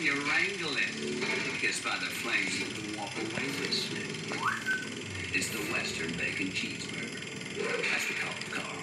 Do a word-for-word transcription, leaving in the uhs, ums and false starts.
you wrangle it. Guess Father Flames let them walk away with Smith. It's the Western Bacon Cheeseburger. That's the call, Carl.